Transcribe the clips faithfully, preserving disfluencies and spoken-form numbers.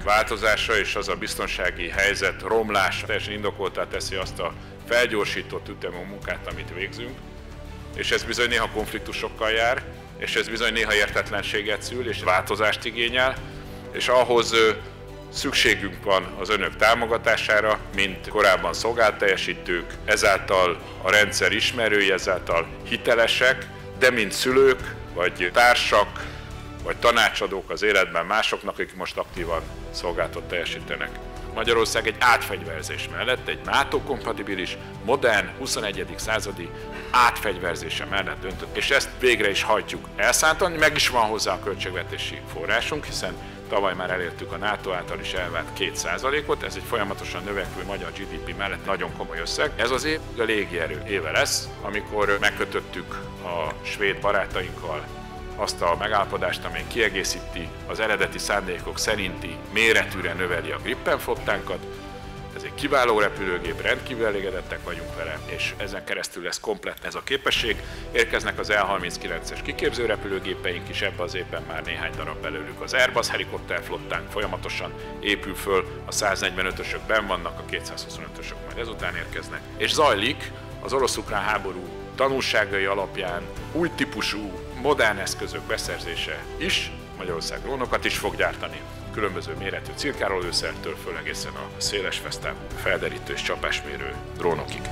változása és az a biztonsági helyzet romlása teljesen indokoltá teszi azt a felgyorsított ütemű munkát, amit végzünk, és ez bizony néha konfliktusokkal jár, és ez bizony néha értetlenséget szül, és változást igényel, és ahhoz szükségünk van az önök támogatására, mint korábban szolgáltteljesítők, ezáltal a rendszer ismerői, ezáltal hitelesek, de mint szülők, vagy társak, vagy tanácsadók az életben másoknak, akik most aktívan szolgáltat teljesítenek. Magyarország egy átfegyverzés mellett, egy NATO-kompatibilis, modern, huszonegyedik századi átfegyverzése mellett döntött, és ezt végre is hajtjuk elszántan, meg is van hozzá a költségvetési forrásunk, hiszen tavaly már elértük a NATO által is elvárt két százalékot, ez egy folyamatosan növekvő magyar gé dé pé mellett nagyon komoly összeg. Ez az év a légierő éve lesz, amikor megkötöttük a svéd barátainkkal azt a megállapodást, amely kiegészíti az eredeti szándékok szerinti méretűre növeli a Gripen flottánkat. Ez egy kiváló repülőgép, rendkívül elégedettek vagyunk vele, és ezen keresztül lesz komplett ez a képesség. Érkeznek az el harminckilences kiképző repülőgépeink is, ebben az évben már néhány darab belőlük. Az Airbus helikopterflottánk folyamatosan épül föl, a száznegyvenötösök benn vannak, a kétszázhuszonötösök majd ezután érkeznek. És zajlik az orosz-ukrán háború tanulságai alapján új típusú, modern eszközök beszerzése is. Magyarország drónokat is fog gyártani, különböző méretű cirkálólőszertől föl egészen a széles fesztávú felderítő és csapásmérő drónokig.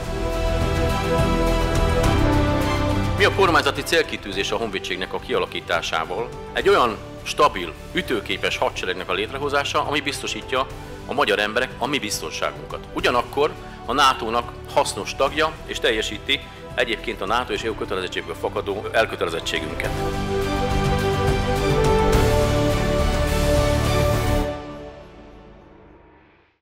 Mi a kormányzati célkitűzés a honvédségnek a kialakításával? Egy olyan stabil, ütőképes hadseregnek a létrehozása, ami biztosítja a magyar emberek a mi biztonságunkat. Ugyanakkor a nátónak hasznos tagja és teljesíti egyébként a NATO és é u kötelezettségből fakadó elkötelezettségünket.